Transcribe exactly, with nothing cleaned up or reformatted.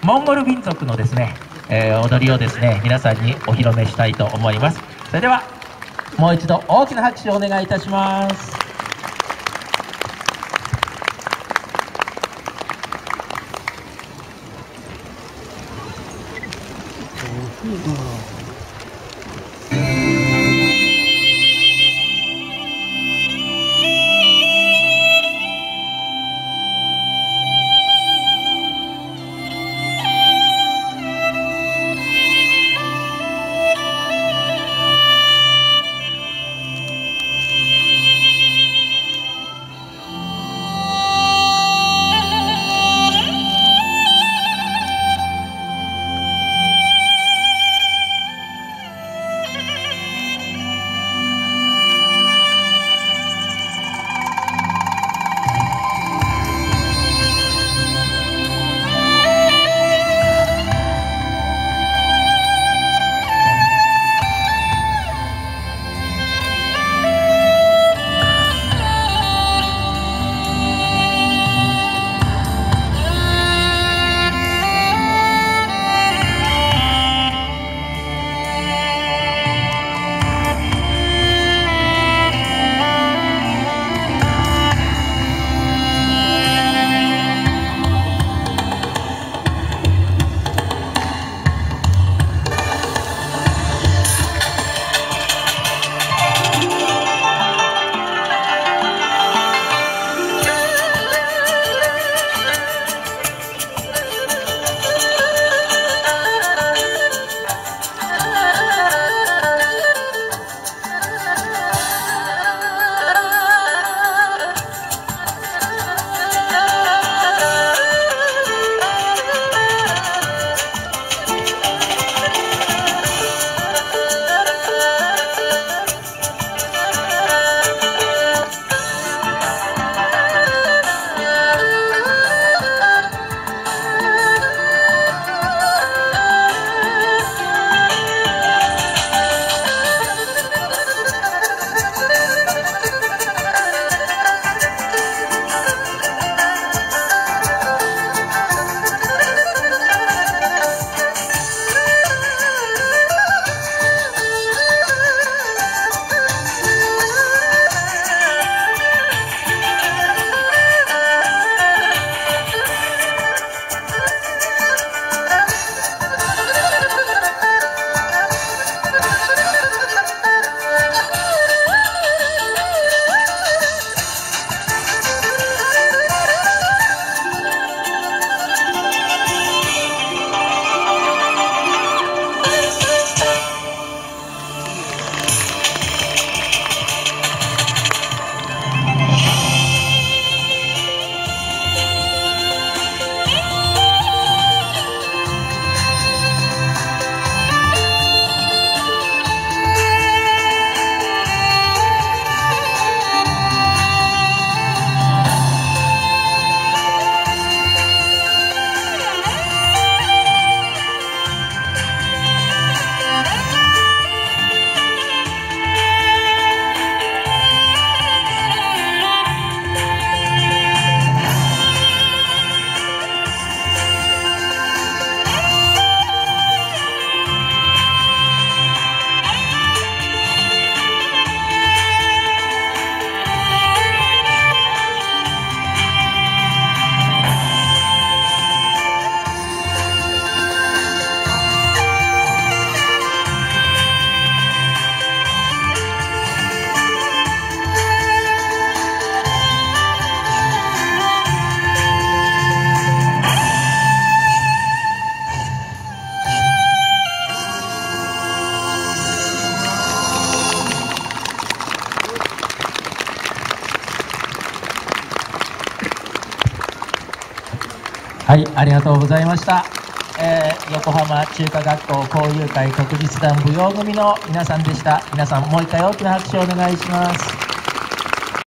モンゴル民族のですね、えー、踊りをですね皆さんにお披露目したいと思います。それではもう一度大きな拍手をお願いいたします。 はい、ありがとうございました。えー、横浜中華学校交友会国立団舞踊組の皆さんでした。皆さんもう一回大きな拍手をお願いします。